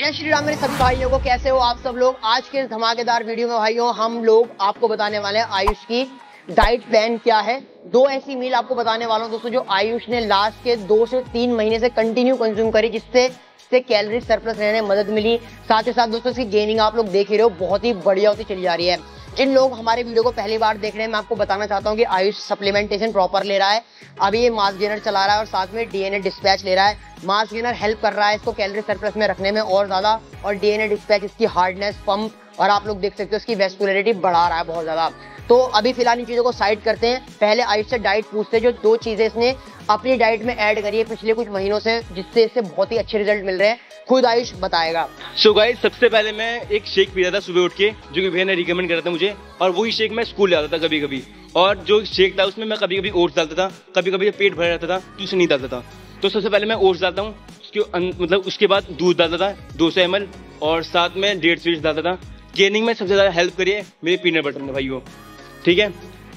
जय श्री राम मेरे सभी भाइयों को, कैसे हो आप सब लोग। आज के इस धमाकेदार वीडियो में भाइयों हम लोग आपको बताने वाले हैं आयुष की डाइट प्लान क्या है। दो ऐसी मील आपको बताने वाला हूं दोस्तों जो आयुष ने लास्ट के 2 से 3 महीने से कंटिन्यू कंज्यूम करी, जिससे कैलोरी सरप्लस रहने में मदद मिली। साथ ही साथ दोस्तों इसकी गेनिंग आप लोग देख ही रहे हो, बहुत ही बढ़िया होती चली जा रही है। जिन लोग हमारे वीडियो को पहली बार देख रहे हैं, मैं आपको बताना चाहता हूं कि आयुष सप्लीमेंटेशन प्रॉपर ले रहा है। अभी ये मास गेनर चला रहा है और साथ में डीएनए डिस्पैच ले रहा है। मास गेनर हेल्प कर रहा है इसको कैलोरी सरप्लस में रखने में और ज्यादा, और डीएनए डिस्पैच इसकी हार्डनेस, पंप और आप लोग देख सकते हो इसकी वेस्कुलरिटी बढ़ा रहा है बहुत ज्यादा। तो अभी फिलहाल इन चीजों को साइड करते हैं, पहले आयुष से डाइट पूछते हैं। जो 2 चीजें इसने अपनी डाइट में ऐड करी है पिछले कुछ महीनों से, जिससे इससे बहुत ही अच्छे रिजल्ट मिल रहे हैं, खुद आयुष बताएगा। सो गाइस, सबसे पहले मैं एक शेक पी रहा था सुबह उठ के, जो कि भैया ने रिकमेंड करा था मुझे, और वही शेक मैं स्कूल ले आता था कभी कभी। और जो शेक था उसमें मैं कभी कभी ओट्स डालता था, कभी कभी पेट भरा रहता था तो उसे नहीं डालता था। तो सबसे पहले मैं ओट्स डालता हूँ, उसके बाद दूध डालता था 200 ml, और साथ में 1.5 स्वीट्स डालता था। गेनिंग में सबसे ज्यादा हेल्प करी है मेरे पीनट बटर ने भाइयों, ठीक है।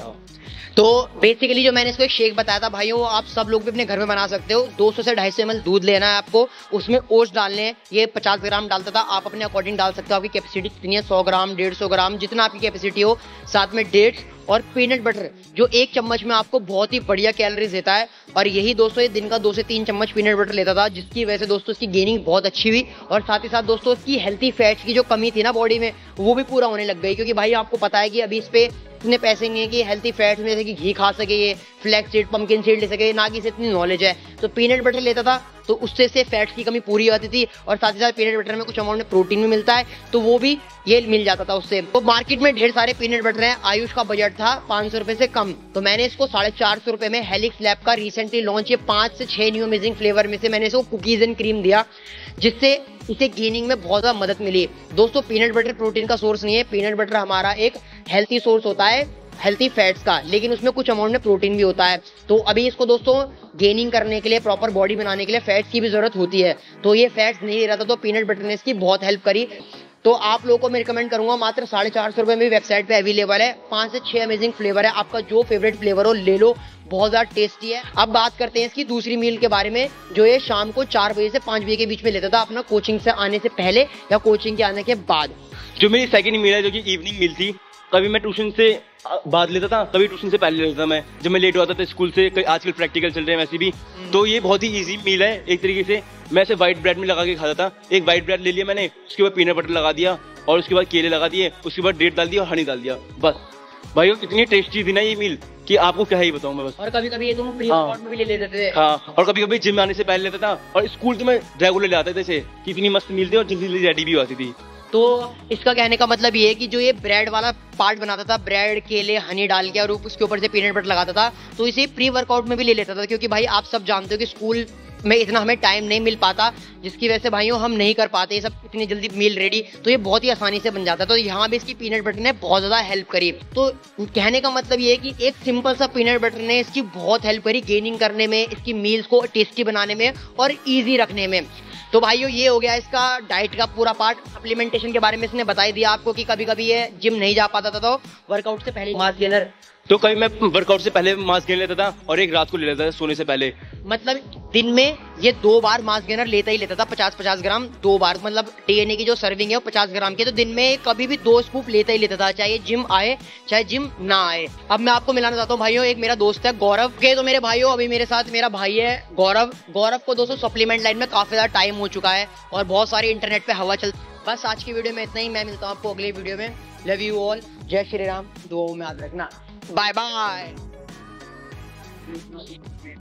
तो बेसिकली जो मैंने इसको एक शेक बताया था भाइयों, वो आप सब लोग भी अपने घर में बना सकते हो। 200 से 250 ml दूध लेना है आपको, उसमें ओट्स डालने हैं। ये 50 ग्राम डालता था, आप अपने अकॉर्डिंग डाल सकते हो, आपकी कैपेसिटी कितनी है, 100 ग्राम 150 ग्राम जितना आपकी कैपेसिटी हो। साथ में डेट्स और पीनट बटर जो 1 चम्मच में आपको बहुत ही बढ़िया कैलोरीज देता है। और यही दोस्तों ये दिन का 2 से 3 चम्मच पीनट बटर लेता था, जिसकी वजह से दोस्तों इसकी गेनिंग बहुत अच्छी हुई। और साथ ही साथ दोस्तों इसकी हेल्थी फैट्स की जो कमी थी ना बॉडी में, वो भी पूरा होने लग गई। क्योंकि भाई आपको पता है कि अभी इस पे इतने पैसे नहीं है कि हेल्थी फैट्स में जैसे कि घी खा सके, ये फ्लैक्स सीड, पंपकिन सीड ले सके, ना कि इसे इतनी नॉलेज है। तो पीनट बटर लेता था तो उससे से फैट्स की कमी पूरी होती थी। और साथ ही साथ पीनट बटर में कुछ अमाउंट में प्रोटीन भी मिलता है, तो वो भी ये मिल जाता था उससे। तो मार्केट में ढेर सारे पीनट बटर हैं। आयुष का बजट था 500 रुपए से कम, तो मैंने इसको 450 रुपए में हेलिक्स लैब का रिसेंटली लॉन्च है 5 से 6 न्यू अमेजिंग फ्लेवर में से मैंने इसको कुकीज एंड क्रीम दिया, जिससे इसे गेनिंग में बहुत ज्यादा मदद मिली। दोस्तों पीनट बटर प्रोटीन का सोर्स नहीं है, पीनट बटर हमारा एक हेल्थी सोर्स होता है हेल्थी फैट्स का, लेकिन उसमें कुछ अमाउंट में प्रोटीन भी होता है। तो अभी इसको दोस्तों गेनिंग करने के लिए, प्रॉपर बॉडी बनाने के लिए फैट्स की भी जरूरत होती है। तो ये फैट्स नहीं दे रहा था, तो पीनट बटर ने इसकी बहुत हेल्प करी। तो आप लोगों को मैं रिकमेंड करूंगा, मात्र 450 रुपए में वेबसाइट पे अवेलेबल है। 5 से 6 अमेजिंग फ्लेवर है, आपका जो फेवरेट फ्लेवर हो ले लो, बहुत ज्यादा टेस्टी है। अब बात करते हैं इसकी दूसरी मील के बारे में, जो ये शाम को 4 बजे से 5 बजे के बीच में लेता था, अपना कोचिंग से आने से पहले या कोचिंग के आने के बाद। जो मेरी सेकंड मील है, जो कि इवनिंग मील थी, कभी मैं ट्यूशन से बाद लेता था, कभी ट्यूशन से पहले लेता था। मैं जब मैं लेट होता था स्कूल से, आजकल प्रैक्टिकल चल रहे हैं वैसे भी, तो ये बहुत ही इजी मील है एक तरीके से। मैं इसे व्हाइट ब्रेड में लगा के खाता था। एक व्हाइट ब्रेड ले लिया मैंने, उसके बाद पीनट बटर लगा दिया, और उसके बाद केले लगा दिए, उसके बाद डेट डाल दिया और हनी डाल दिया, बस। भाई इतनी टेस्टी थी ना ये मील कि आपको क्या ही बताऊं मैं बस। और कभी कभी ये तुम प्री वर्कआउट में भी ले लेते थे। हाँ, और कभी कभी जिम आने से पहले लेता था, और स्कूल तो मैं रेगुलर ले आता था इसे, कि इतनी मस्त मील थी और जल्दी रेडी भी आती थी। तो इसका कहने का मतलब ये है कि जो ये ब्रेड वाला पार्ट बनाता था, ब्रेड केले हनी डाल के और उसके ऊपर से पीनट बटर लगाता था, तो इसे प्री वर्कआउट में भी ले लेता था। क्योंकि भाई आप सब जानते हो कि स्कूल में इतना हमें टाइम नहीं मिल पाता, जिसकी वजह से भाइयों हम नहीं कर पाते ये सब इतनी जल्दी मील रेडी, तो ये बहुत ही आसानी से बन जाता है। तो यहाँ भी इसकी पीनट बटर ने बहुत ज्यादा हेल्प करी। तो कहने का मतलब ये है कि एक सिंपल सा पीनट बटर ने इसकी बहुत हेल्प करी गेनिंग करने में, इसकी मील्स को टेस्टी बनाने में और ईजी रखने में। तो भाइयों ये हो गया इसका डाइट का पूरा पार्ट। सप्लीमेंटेशन के बारे में इसने बता ही दिया आपको कि कभी कभी ये जिम नहीं जा पाता था, तो वर्कआउट से पहले मास गेनर, तो कभी मैं वर्कआउट से पहले मास गेन लेता था, और एक रात को ले लेता था सोने से पहले। मतलब दिन में ये 2 बार मास गेनर लेता ही लेता था, 50-50 ग्राम 2 बार। मतलब डीएनए की जो सर्विंग है वो 50 ग्राम की, तो दिन में कभी भी 2 स्कूप लेता ही लेता था, चाहे जिम आए चाहे जिम ना आए। अब मैं आपको मिलाना चाहता हूँ भाइयों, एक मेरा दोस्त है गौरव के। तो मेरे भाइयों अभी मेरे साथ मेरा भाई है गौरव। गौरव को दोस्तों सप्लीमेंट लाइन में काफी ज्यादा टाइम हो चुका है और बहुत सारी इंटरनेट पे हवा चल। बस आज की वीडियो में इतना ही, मैं मिलता हूँ आपको अगली वीडियो में। लव यू ऑल, जय श्री राम, दुआओं में याद रखना, बाय बाय।